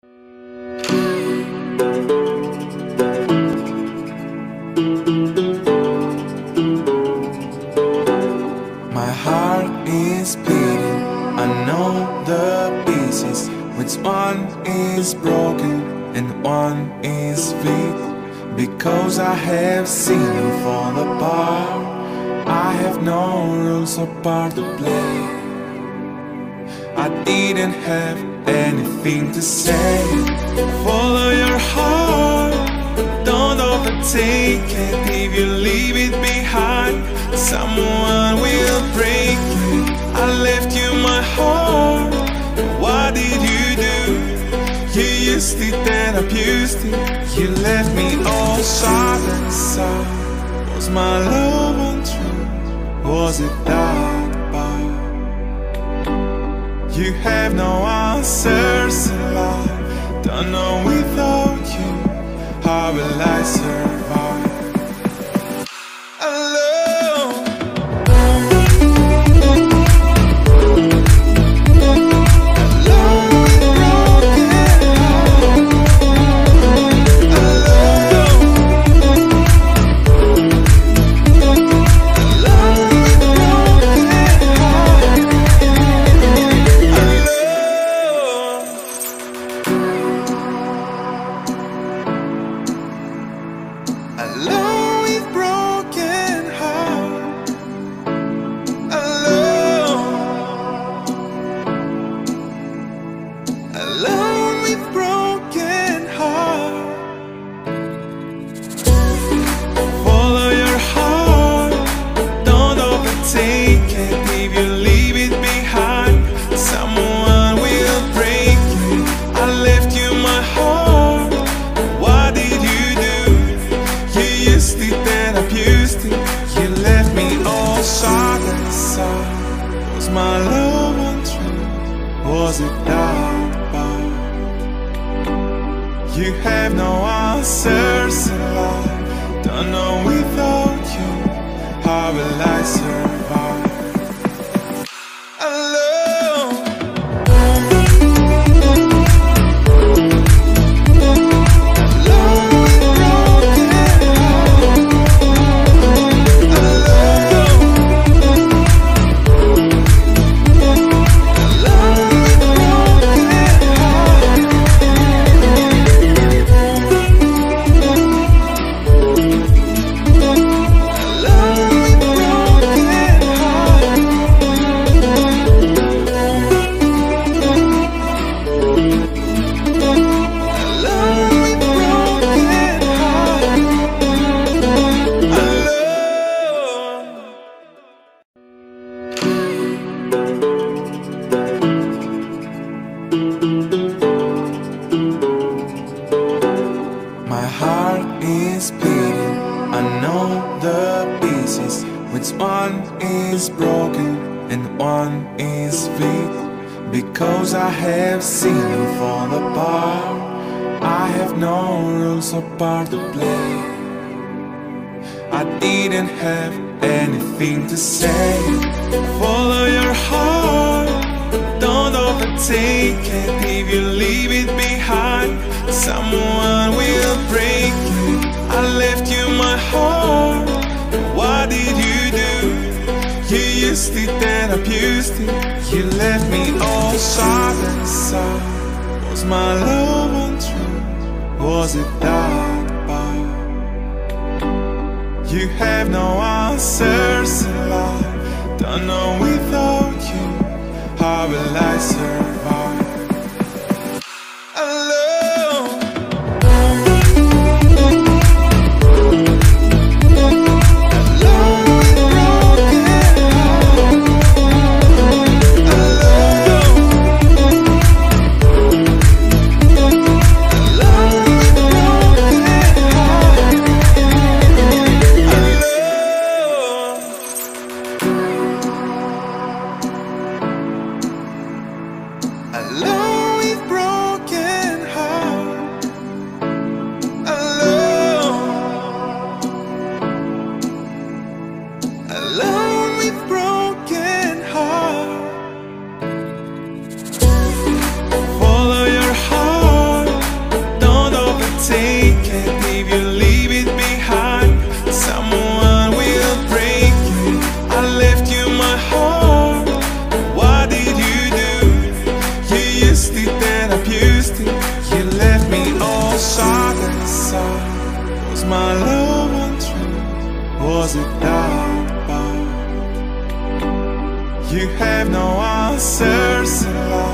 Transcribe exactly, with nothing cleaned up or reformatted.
My heart is beating, I know the pieces. Which one is broken and one is weak? Because I have seen you fall apart. I have no rules or part to play. I didn't have anything to say. Follow your heart, don't overtake it. If you leave it behind, someone will break it. I left you my heart, what did you do? You used it and abused it. You left me all shattered inside. Was my love untrue? Was it that bad? You have no answers in life. Don't know without you, how will I survive? Alone. Alone with broken heart. Alone. Alone with broken heart. Follow your heart, don't overtake it. If you leave it behind, someone will break it. I left you my heart, what did you do? You used it and abused it. You left me all shattered inside. Was my love untrue? Was it that bad? You have no answers in life. Don't know without you, how will I survive? Alone. My heart is beating, I know the pieces. Which one is broken and one is weak? Because I have seen you fall apart. I have no rules or part to play. I didn't have anything to say. Follow your heart, don't overtake it. If you leave it behind, someone will break it. I left you my heart, what did you do? You used it and abused it. You left me all shattered inside. Was my love untrue? Was it that bad? You have no answers in life. Don't know without you, how will I survive? Alone. my love untrue? Was it dark? You have no answers in life.